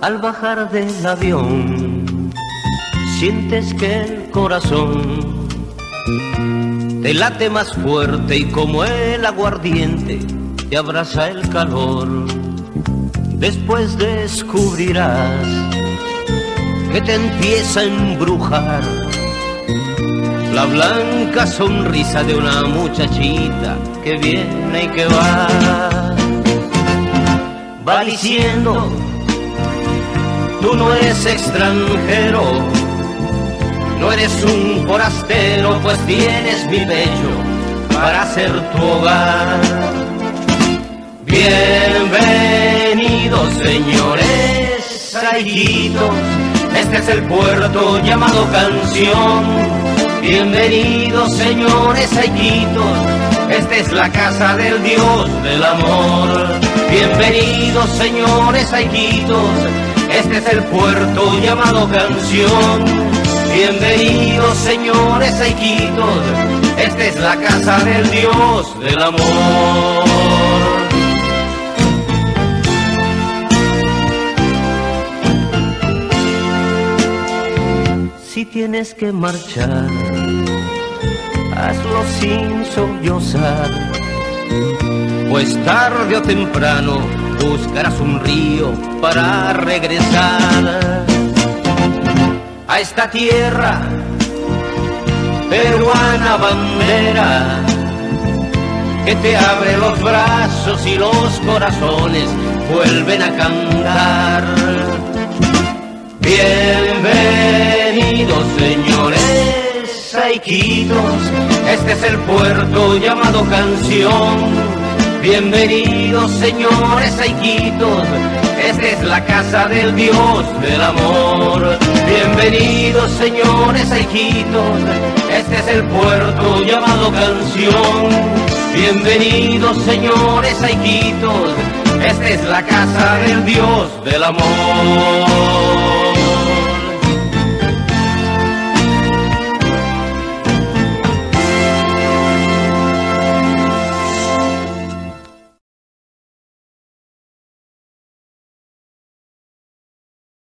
Al bajar del avión, sientes que el corazón te late más fuerte y como el aguardiente te abraza el calor. Después descubrirás que te empieza a embrujar la blanca sonrisa de una muchachita que viene y que va. Va diciendo: tú no eres extranjero, no eres un forastero, pues tienes mi pecho para ser tu hogar. Bienvenidos, señores hijitos, este es el puerto llamado Canción. Bienvenidos, señores hijitos, esta es la casa del Dios del amor. Bienvenidos, señores hijitos, este es el puerto llamado Canción. Bienvenidos, señores hijitos, esta es la casa del Dios del amor. Si tienes que marchar, hazlo sin sollozar, pues tarde o temprano buscarás un río para regresar a esta tierra peruana bandera que te abre los brazos y los corazones vuelven a cantar. Bienvenidos, señores hijitos, este es el puerto llamado Canción. Bienvenidos, señores hijitos, esta es la casa del Dios del amor. Bienvenidos, señores hijitos, este es el puerto llamado Canción. Bienvenidos, señores hijitos, esta es la casa del Dios del amor.